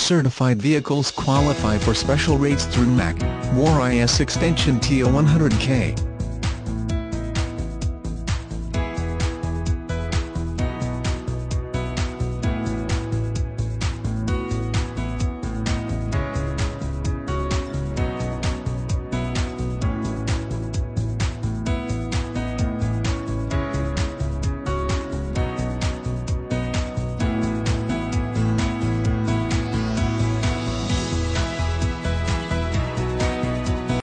certified vehicles qualify for special rates through MAC, War IS extension TO100K.